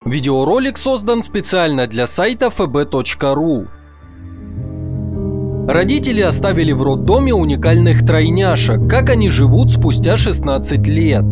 Видеоролик создан специально для сайта fb.ru. Родители оставили в роддоме уникальных тройняшек. Как они живут спустя 16 лет?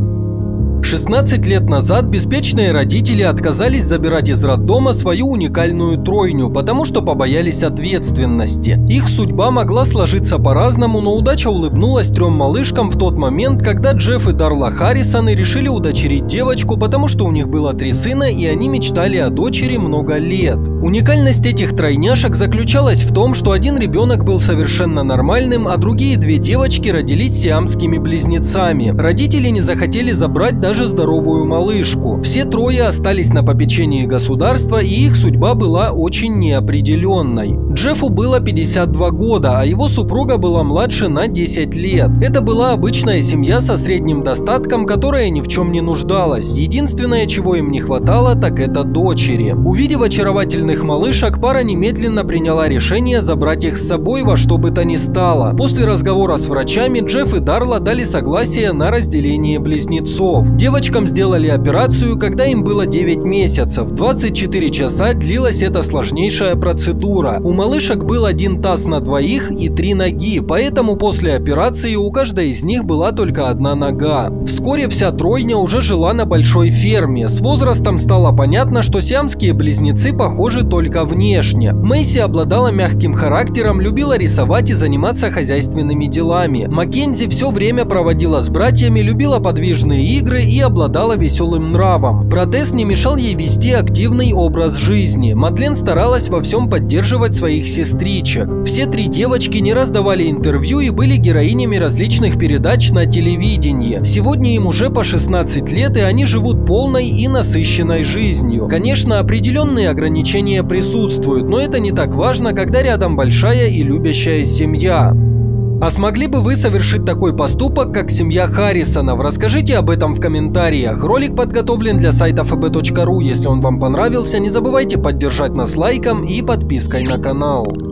16 лет назад беспечные родители отказались забирать из роддома свою уникальную тройню, потому что побоялись ответственности. Их судьба могла сложиться по-разному, но удача улыбнулась трем малышкам в тот момент, когда Джефф и Дарла Харрисоны решили удочерить девочку, потому что у них было 3 сына и они мечтали о дочери много лет. Уникальность этих тройняшек заключалась в том, что один ребенок был совершенно нормальным, а другие 2 девочки родились сиамскими близнецами. Родители не захотели забрать даже здоровую малышку. Все 3 остались на попечении государства, и их судьба была очень неопределенной. Джеффу было 52 года, а его супруга была младше на 10 лет. Это была обычная семья со средним достатком, которая ни в чем не нуждалась. Единственное, чего им не хватало, так это дочери. Увидев очаровательных малышек, пара немедленно приняла решение забрать их с собой во что бы то ни стало. После разговора с врачами Джефф и Дарла дали согласие на разделение близнецов. Девочкам сделали операцию, когда им было 9 месяцев. 24 часа длилась эта сложнейшая процедура. У малышек был 1 таз на 2 и 3 ноги, поэтому после операции у каждой из них была только 1 нога. Вскоре вся тройня уже жила на большой ферме. С возрастом стало понятно, что сиамские близнецы похожи только внешне. Мэйси обладала мягким характером, любила рисовать и заниматься хозяйственными делами. Маккензи все время проводила с братьями, любила подвижные игры и обладала веселым нравом. Брат Эс не мешал ей вести активный образ жизни. Мадлен старалась во всем поддерживать своих сестричек. Все 3 девочки не раз давали интервью и были героинями различных передач на телевидении. Сегодня им уже по 16 лет, и они живут полной и насыщенной жизнью. Конечно, определенные ограничения присутствуют, но это не так важно, когда рядом большая и любящая семья. А смогли бы вы совершить такой поступок, как семья Харрисонов? Расскажите об этом в комментариях. Ролик подготовлен для сайта fb.ru. Если он вам понравился, не забывайте поддержать нас лайком и подпиской на канал.